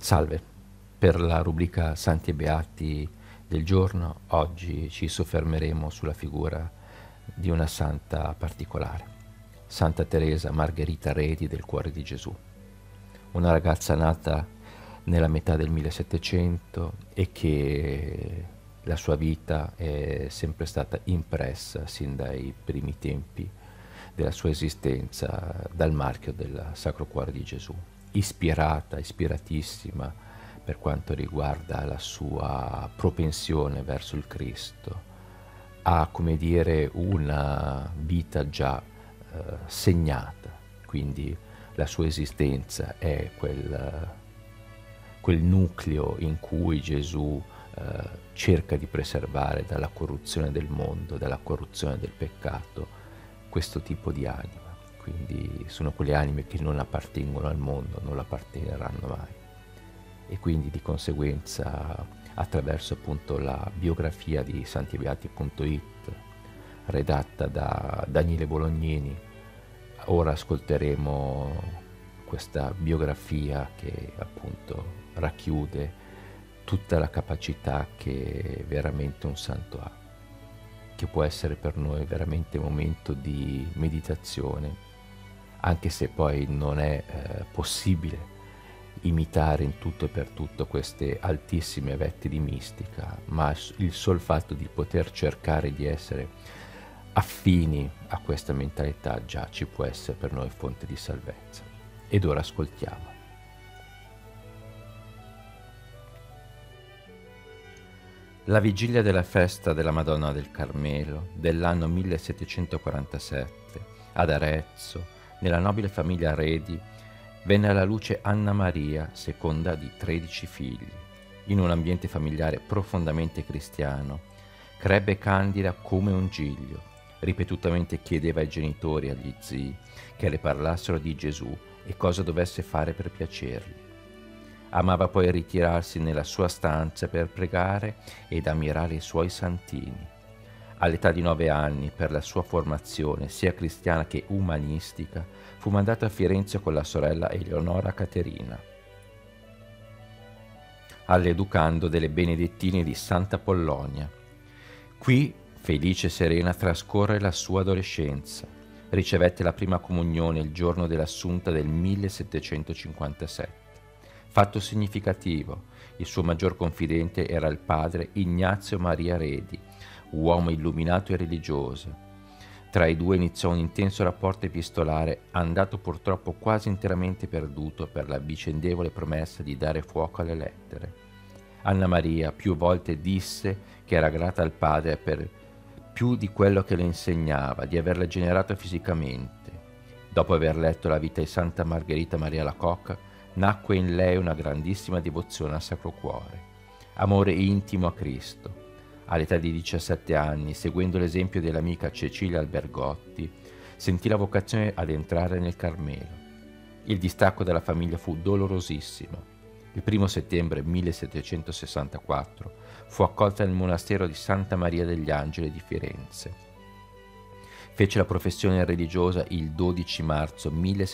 Salve, per la rubrica Santi e Beati del giorno, oggi ci soffermeremo sulla figura di una santa particolare, Santa Teresa Margherita Redi del Cuore di Gesù, una ragazza nata nella metà del 1700 e che la sua vita è sempre stata impressa sin dai primi tempi della sua esistenza dal marchio del Sacro Cuore di Gesù, ispiratissima per quanto riguarda la sua propensione verso il Cristo, ha, come dire, una vita già segnata, quindi la sua esistenza è quel nucleo in cui Gesù cerca di preservare dalla corruzione del mondo, dalla corruzione del peccato, questo tipo di anima. Quindi sono quelle anime che non appartengono al mondo, non apparterranno mai. E quindi di conseguenza, attraverso appunto la biografia di santibeati.it, redatta da Daniele Bolognini, ora ascolteremo questa biografia che appunto racchiude tutta la capacità che veramente un santo ha, che può essere per noi veramente un momento di meditazione, anche se poi non è possibile imitare in tutto e per tutto queste altissime vette di mistica, ma il sol fatto di poter cercare di essere affini a questa mentalità già ci può essere per noi fonte di salvezza. Ed ora ascoltiamo. La vigilia della festa della Madonna del Carmelo dell'anno 1747 ad Arezzo, nella nobile famiglia Redi, venne alla luce Anna Maria, seconda di 13 figli. In un ambiente familiare profondamente cristiano, crebbe candida come un giglio. Ripetutamente chiedeva ai genitori e agli zii che le parlassero di Gesù e cosa dovesse fare per piacergli. Amava poi ritirarsi nella sua stanza per pregare ed ammirare i suoi santini. All'età di 9 anni, per la sua formazione sia cristiana che umanistica, fu mandato a Firenze con la sorella Eleonora Caterina, all'educando delle Benedettine di Santa Pollonia. Qui, felice e serena, trascorre la sua adolescenza. Ricevette la prima comunione il giorno dell'Assunta del 1757. Fatto significativo, il suo maggior confidente era il padre Ignazio Maria Redi, uomo illuminato e religioso. Tra i due iniziò un intenso rapporto epistolare, andato purtroppo quasi interamente perduto per la vicendevole promessa di dare fuoco alle lettere. Anna Maria più volte disse che era grata al padre per più di quello che le insegnava, di averla generato fisicamente. Dopo aver letto la vita di Santa Margherita Maria Lacocca, nacque in lei una grandissima devozione al Sacro Cuore, amore intimo a Cristo. All'età di 17 anni, seguendo l'esempio dell'amica Cecilia Albergotti, sentì la vocazione ad entrare nel Carmelo. Il distacco dalla famiglia fu dolorosissimo. Il 1 settembre 1764 fu accolta nel monastero di Santa Maria degli Angeli di Firenze. Fece la professione religiosa il 12 marzo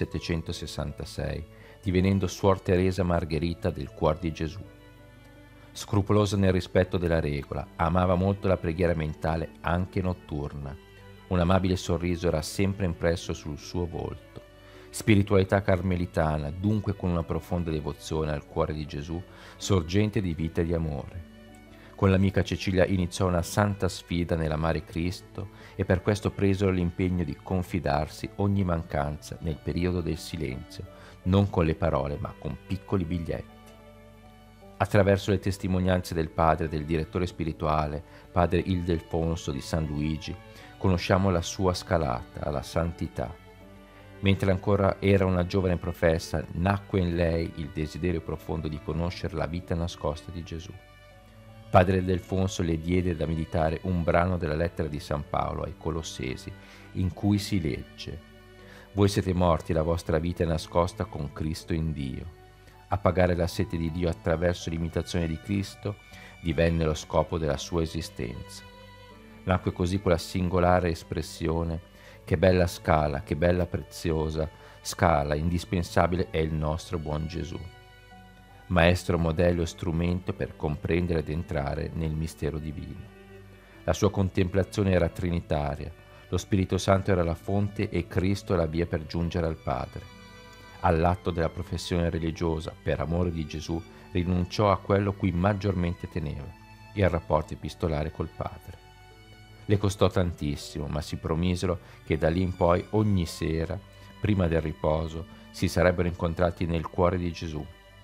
1766, divenendo Suor Teresa Margherita del Cuor di Gesù. Scrupolosa nel rispetto della regola, amava molto la preghiera mentale anche notturna. Un amabile sorriso era sempre impresso sul suo volto. Spiritualità carmelitana, dunque con una profonda devozione al Cuore di Gesù, sorgente di vita e di amore. Con l'amica Cecilia iniziò una santa sfida nell'amare Cristo e per questo presero l'impegno di confidarsi ogni mancanza nel periodo del silenzio, non con le parole ma con piccoli biglietti. Attraverso le testimonianze del padre e del direttore spirituale, padre Ildefonso di San Luigi, conosciamo la sua scalata alla santità. Mentre ancora era una giovane professa, nacque in lei il desiderio profondo di conoscere la vita nascosta di Gesù. Padre Ildefonso le diede da meditare un brano della lettera di San Paolo ai Colossesi, in cui si legge: «Voi siete morti, la vostra vita è nascosta con Cristo in Dio. Appagare la sete di Dio attraverso l'imitazione di Cristo divenne lo scopo della sua esistenza». Nacque così quella singolare espressione: «Che bella scala, che bella preziosa scala, indispensabile è il nostro buon Gesù». maestro, modello e strumento per comprendere ed entrare nel mistero divino. La sua contemplazione era trinitaria, lo Spirito Santo era la fonte e Cristo la via per giungere al Padre. All'atto della professione religiosa, per amore di Gesù, rinunciò a quello cui maggiormente teneva, il rapporto epistolare col Padre. Le costò tantissimo, ma si promisero che da lì in poi ogni sera, prima del riposo, si sarebbero incontrati nel cuore di Gesù.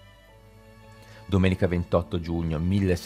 Domenica 28 giugno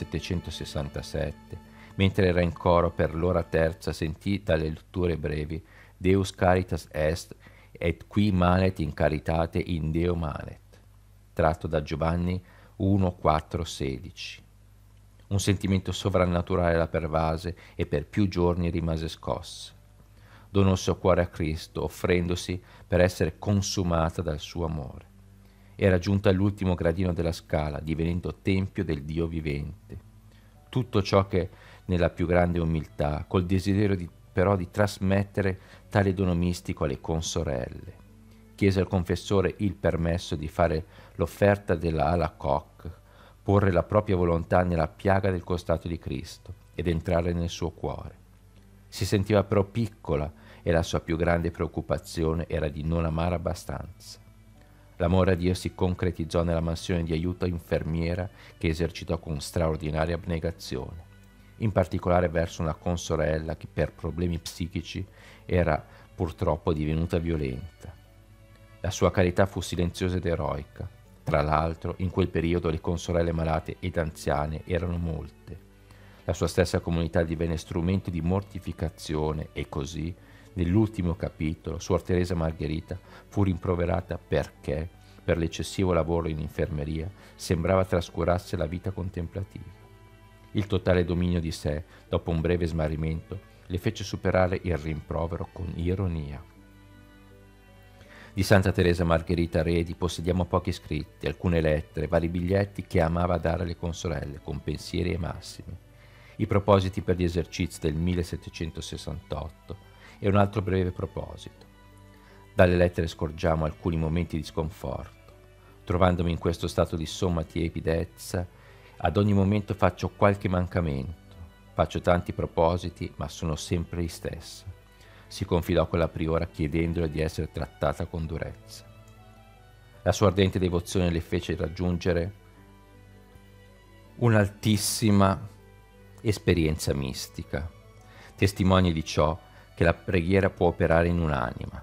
1767, mentre era in coro per l'ora terza, sentì dalle letture brevi Deus caritas est et qui manet in caritate in Deo manet, tratto da Giovanni 1, 4, 16. Un sentimento sovrannaturale la pervase e per più giorni rimase scossa. Donò il suo cuore a Cristo, offrendosi per essere consumata dal suo amore. Era giunta all'ultimo gradino della scala, divenendo tempio del Dio vivente. Tutto ciò che nella più grande umiltà, col desiderio però di trasmettere tale dono mistico alle consorelle. Chiese al confessore il permesso di fare l'offerta della alacoque, porre la propria volontà nella piaga del costato di Cristo ed entrare nel suo cuore. Si sentiva però piccola e la sua più grande preoccupazione era di non amare abbastanza. L'amore a Dio si concretizzò nella mansione di aiuto infermiera che esercitò con straordinaria abnegazione, in particolare verso una consorella che per problemi psichici era purtroppo divenuta violenta. La sua carità fu silenziosa ed eroica. Tra l'altro, in quel periodo le consorelle malate ed anziane erano molte. La sua stessa comunità divenne strumento di mortificazione e così, nell'ultimo capitolo, Suor Teresa Margherita fu rimproverata perché, per l'eccessivo lavoro in infermeria, sembrava trascurasse la vita contemplativa. Il totale dominio di sé, dopo un breve smarrimento, le fece superare il rimprovero con ironia. Di Santa Teresa Margherita Redi possediamo pochi scritti, alcune lettere, vari biglietti che amava dare alle consorelle, con pensieri e massimi, i propositi per gli esercizi del 1768 e un altro breve proposito. Dalle lettere scorgiamo alcuni momenti di sconforto. Trovandomi in questo stato di somma tiepidezza, ad ogni momento faccio qualche mancamento, faccio tanti propositi, ma sono sempre gli stessi. Si confidò quella priora chiedendole di essere trattata con durezza. La sua ardente devozione le fece raggiungere un'altissima esperienza mistica, testimoni di ciò che la preghiera può operare in un'anima.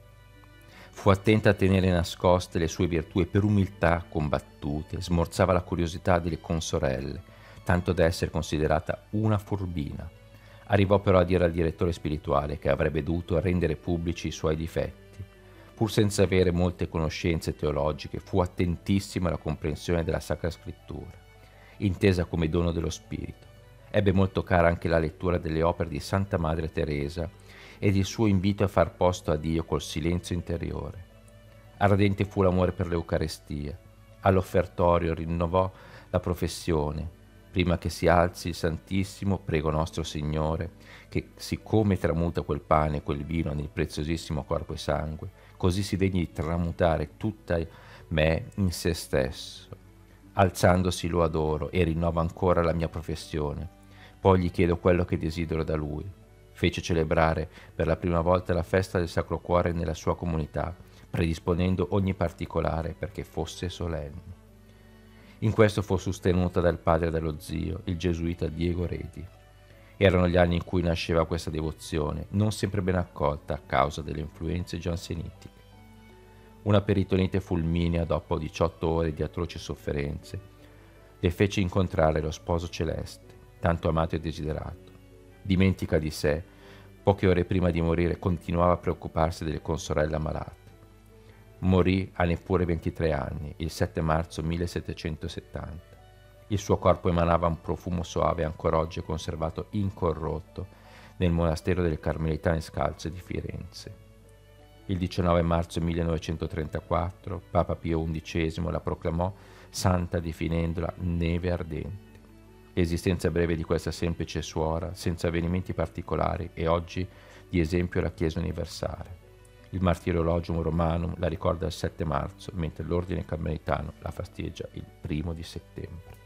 Fu attenta a tenere nascoste le sue virtù e per umiltà combattute smorzava la curiosità delle consorelle, tanto da essere considerata una furbina. Arrivò però a dire al direttore spirituale che avrebbe dovuto rendere pubblici i suoi difetti. Pur senza avere molte conoscenze teologiche, fu attentissima alla comprensione della Sacra Scrittura, intesa come dono dello Spirito. Ebbe molto cara anche la lettura delle opere di Santa Madre Teresa ed il suo invito a far posto a Dio col silenzio interiore. Ardente fu l'amore per l'Eucarestia. All'offertorio rinnovò la professione. Prima che si alzi il Santissimo, prego nostro Signore, che siccome tramuta quel pane e quel vino nel preziosissimo corpo e sangue, così si degni di tramutare tutta me in se stesso. Alzandosi lo adoro e rinnova ancora la mia professione. Poi gli chiedo quello che desidero da lui. Fece celebrare per la prima volta la festa del Sacro Cuore nella sua comunità, predisponendo ogni particolare perché fosse solenne. In questo fu sostenuta dal padre e dallo zio, il gesuita Diego Redi. Erano gli anni in cui nasceva questa devozione, non sempre ben accolta a causa delle influenze giansenitiche. Una peritonite fulminea dopo 18 ore di atroci sofferenze le fece incontrare lo sposo celeste, tanto amato e desiderato. Dimentica di sé, poche ore prima di morire continuava a preoccuparsi delle consorelle ammalate. Morì a neppure 23 anni, il 7 marzo 1770. Il suo corpo emanava un profumo soave ancora oggi conservato incorrotto nel monastero delle Carmelitane Scalze di Firenze. Il 19 marzo 1934 Papa Pio XI la proclamò santa definendola neve ardente. L'esistenza breve di questa semplice suora, senza avvenimenti particolari, è oggi di esempio alla Chiesa universale. Il Martirologium Romanum la ricorda il 7 marzo, mentre l'Ordine Carmelitano la festeggia il 1 di settembre.